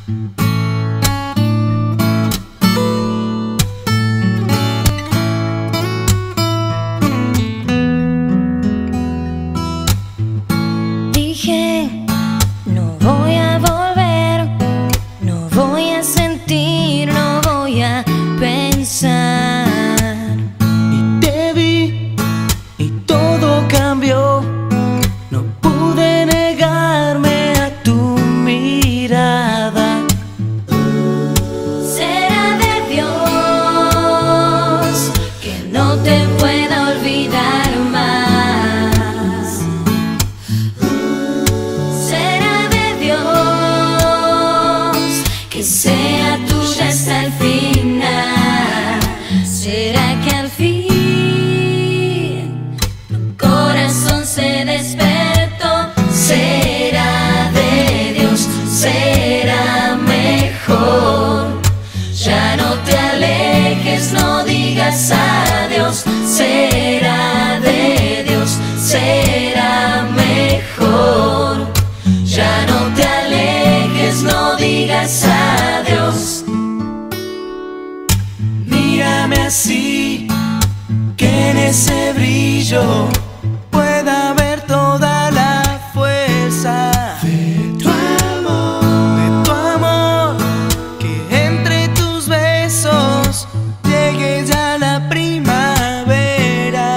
Dije, no voy a volver, no voy a sentir, no voy a pensar. Y te vi y todo cambió. No pude negarme a tu mirada. Será de Dios que no te pueda olvidar más. Será de Dios que sea tuya hasta el final. Será que al fin tu corazón se despertó. Será de Dios, será mejor. Ya no te alejes, no digas adiós. Será de Dios, será mejor. Ya no te alejes, no digas adiós. Mírame así, que en ese brillo pueda ver toda la fuerza de tu amor, que entre tus besos llegue ya la primavera.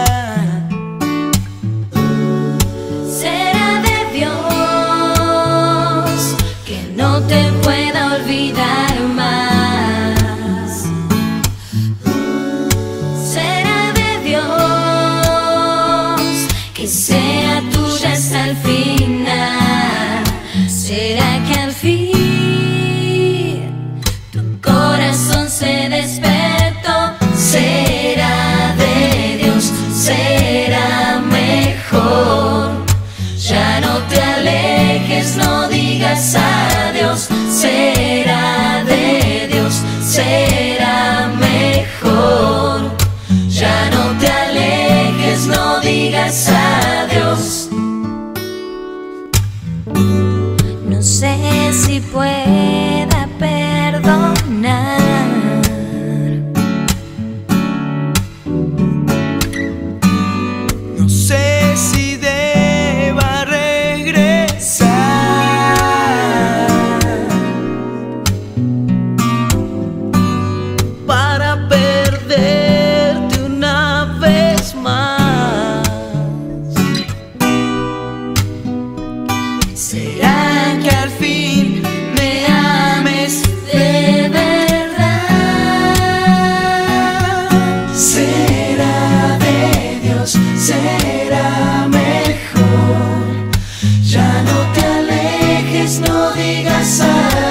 Será de Dios que no te pueda olvidar más. Será de Dios que sea tuya hasta el final. Será que al fin tu corazón se despertó. Será de Dios, será mejor. Ya no te alejes, no digas adiós. Será de Dios, será mejor. Ya no te alejes, no digas adiós. No sé si pueda perdonar. No sé si deba regresar para perderte una vez más. ¿Será que al fin me ames de verdad? Será de Dios, será mejor. Ya no te alejes, no digas adiós.